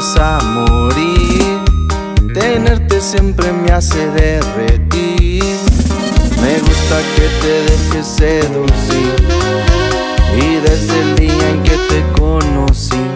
dispuestos a morir. Tenerte siempre me hace derretir. Me gusta que te dejes seducir, y desde el día en que te conocí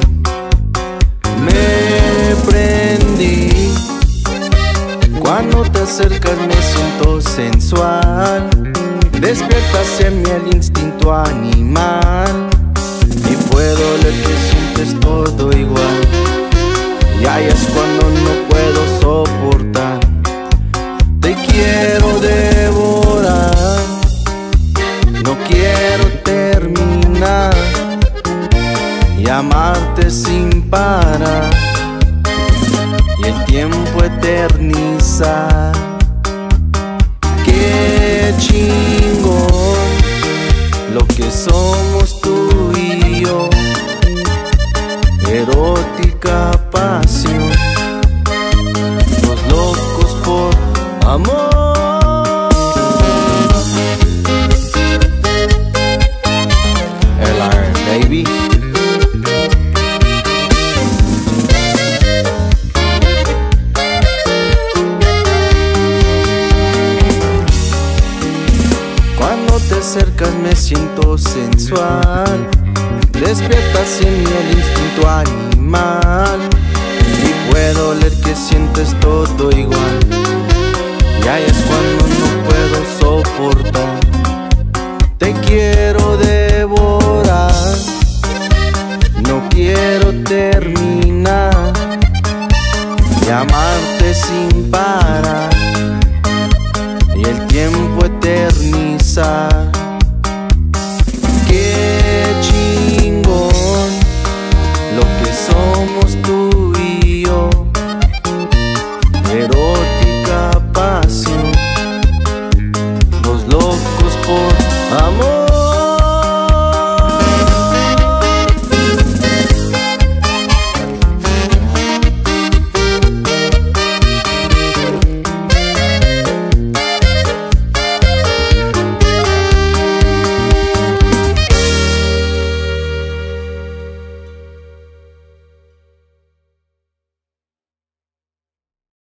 me prendí. Cuando te acercas me siento sensual, despiertas en mí el instinto animal, y puedo leer que sientes todo igual. Y ahí es cuando no puedo soportar. Te quiero devorar, no quiero terminar, y amarte sin parar, y el tiempo eternizar. Qué chingón lo que somos tú y yo, erótica pasión, los locos por amor. LR, baby. Cuando te acercas me siento sensual, despiertas en mí el instinto animal, y puedo leer que sientes todo igual. Y ahí es cuando no puedo soportar. Te quiero devorar, no quiero terminar, y amarte sin parar, y el tiempo eternizar. Qué chingón lo que somos tú y yo, erótica pasión, los locos por amor.